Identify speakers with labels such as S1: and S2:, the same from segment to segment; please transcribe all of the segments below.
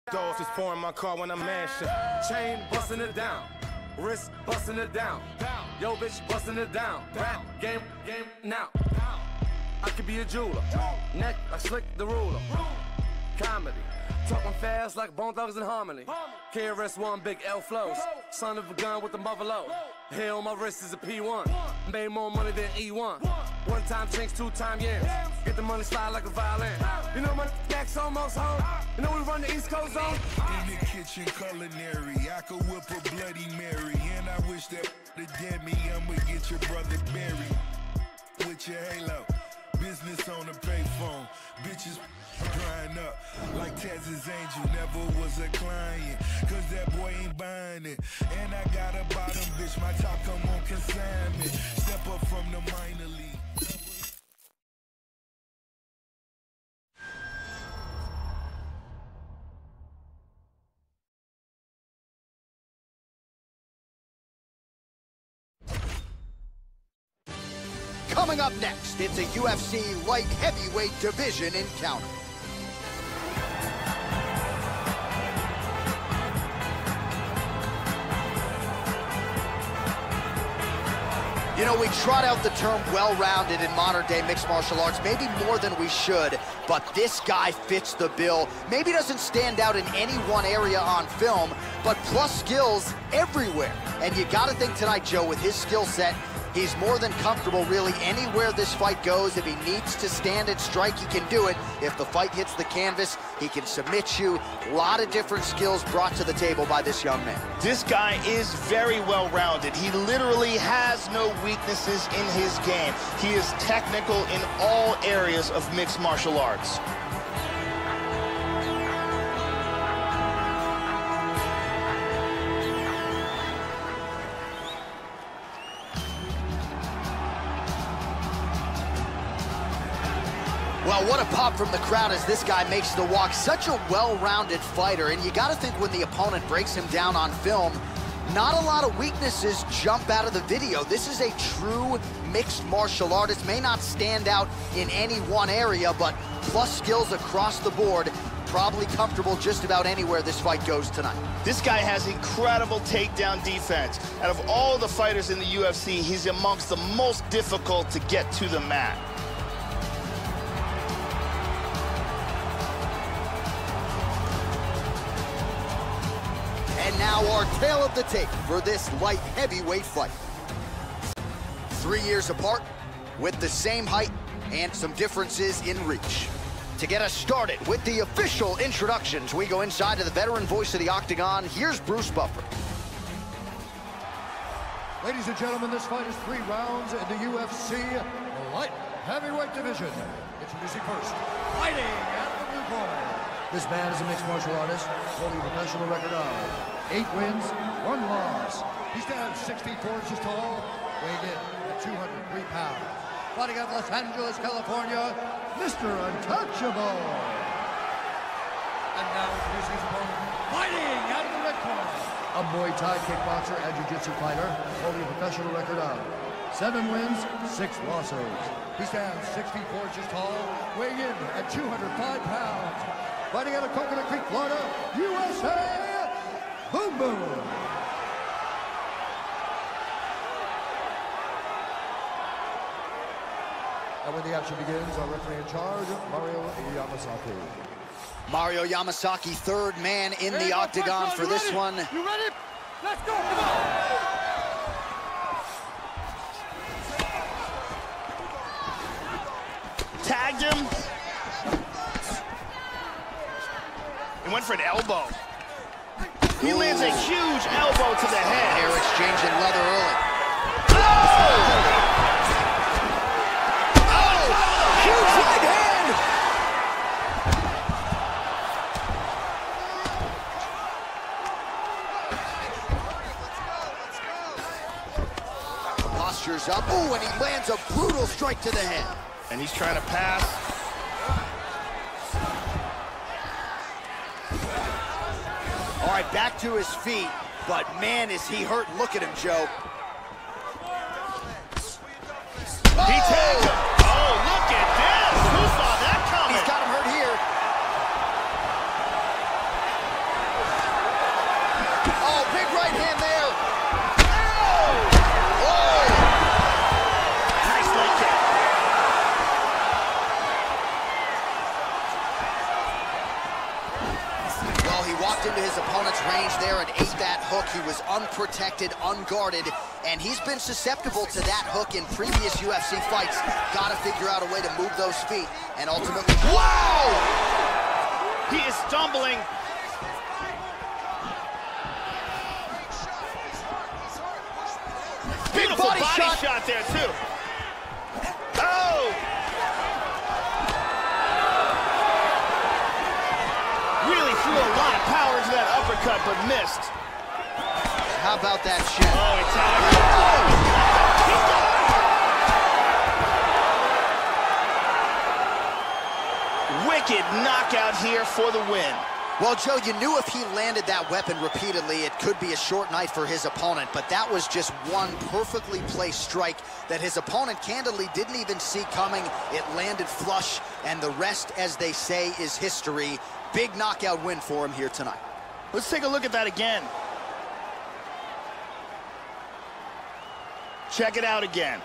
S1: Doors is pouring my car when I'm mashing. Chain busting it down. Wrist busting it down. Yo, bitch busting it down. Rap game now. I could be a jeweler. Neck like Slick the Ruler. Comedy. Talking fast like Bone Thugs and Harmony. KRS-One, big L flows. Son of a gun with the mother low. Hair on my wrist is a P1. Made more money than E1. One time chinks, two time yams. Get the money slide like a violin. You know my back's almost home. You know we run the East Coast zone.
S2: In the kitchen culinary, I could whip a Bloody Mary. And I wish that the dead me, I'ma get your brother buried. With your halo, business on the payphone. Bitches drying up like Taz's Angel. Never was a client, cause that boy ain't buying it. And I got a bottom bitch, my top come on consignment. Step up from the minor league.
S3: Coming up next, it's a UFC light heavyweight division encounter. You know, we trot out the term well-rounded in modern-day mixed martial arts, maybe more than we should, but this guy fits the bill. Maybe doesn't stand out in any one area on film, but plus skills everywhere. And you gotta think tonight, Joe, with his skill set, he's more than comfortable really anywhere this fight goes. If he needs to stand and strike, he can do it. If the fight hits the canvas, he can submit you. A lot of different skills brought to the table by this young man.
S4: This guy is very well-rounded. He literally has no weaknesses in his game. He is technical in all areas of mixed martial arts.
S3: Well, what a pop from the crowd as this guy makes the walk. Such a well-rounded fighter, and you got to think when the opponent breaks him down on film, not a lot of weaknesses jump out of the video. This is a true mixed martial artist. May not stand out in any one area, but plus skills across the board. Probably comfortable just about anywhere this fight goes tonight.
S4: This guy has incredible takedown defense. Out of all the fighters in the UFC, he's amongst the most difficult to get to the mat.
S3: And now our tale of the tape for this light heavyweight fight. 3 years apart, with the same height and some differences in reach. To get us started with the official introductions, we go inside to the veteran voice of the Octagon. Here's Bruce Buffer.
S5: Ladies and gentlemen, this fight is 3 rounds in the UFC light heavyweight division. Introducing first, fighting out of the blue corner. This man is a mixed martial artist, holding a professional record of 8 wins, 1 loss. He stands 64 inches tall, weighing in at 203 pounds. Fighting out of Los Angeles, California, Mr. Untouchable. And now introducing his opponent, fighting out of the red corner. A Muay Thai kickboxer and jiu-jitsu fighter, holding a professional record of 7 wins, 6 losses. He stands 64 inches tall, weighing in at 205 pounds. Fighting out of Coconut Creek, Florida, USA, Boom Boom. And when the action begins, our referee in charge, Mario Yamasaki.
S3: Mario Yamasaki, third man in the octagon for this one.
S5: You ready? Let's go, come on!
S4: Tagged him. He went for an elbow. He lands a huge elbow to the head.
S3: They're exchanging leather early.
S4: Oh!
S3: Huge right hand! Posture's up. Ooh, and he lands a brutal strike to the head.
S4: And he's trying to pass.
S3: All right, back to his feet, but man, is he hurt. Look at him, Joe.
S4: He tagged him. Oh, look at this. Who saw that coming?
S3: He's got him hurt here. walked into his opponent's range there and ate that hook. He was unprotected, unguarded, and he's been susceptible to that hook in previous UFC fights. Got to figure out a way to move those feet and ultimately...
S4: Wow! He is stumbling. Beautiful body shot there, too. Oh! Really threw a lot of power into that uppercut, but missed.
S3: How about that shin?
S4: Oh, it's out. Oh! Wicked knockout here for the win.
S3: Well, Joe, you knew if he landed that weapon repeatedly, it could be a short night for his opponent, but that was just one perfectly placed strike that his opponent candidly didn't even see coming. It landed flush, and the rest, as they say, is history. Big knockout win for him here tonight.
S4: Let's take a look at that again. Check it out again.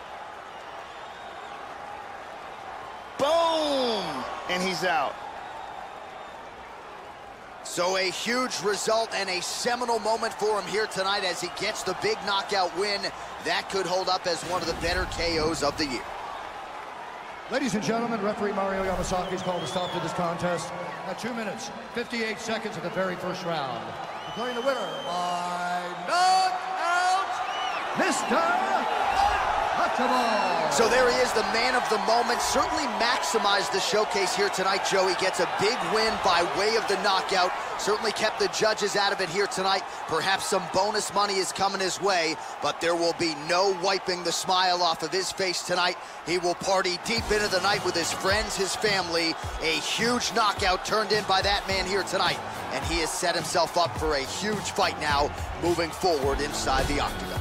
S4: Boom! And he's out.
S3: So a huge result and a seminal moment for him here tonight as he gets the big knockout win. That could hold up as one of the better KOs of the year.
S5: Ladies and gentlemen, referee Mario Yamasaki has called a stop to this contest at 2 minutes, 58 seconds of the very first round. Declaring the winner by knockout, Mr. Untouchable.
S3: So there he is, the man of the moment. Certainly maximized the showcase here tonight, Joe. He gets a big win by way of the knockout. Certainly kept the judges out of it here tonight. Perhaps some bonus money is coming his way, but there will be no wiping the smile off of his face tonight. He will party deep into the night with his friends, his family. A huge knockout turned in by that man here tonight, and he has set himself up for a huge fight now moving forward inside the octagon.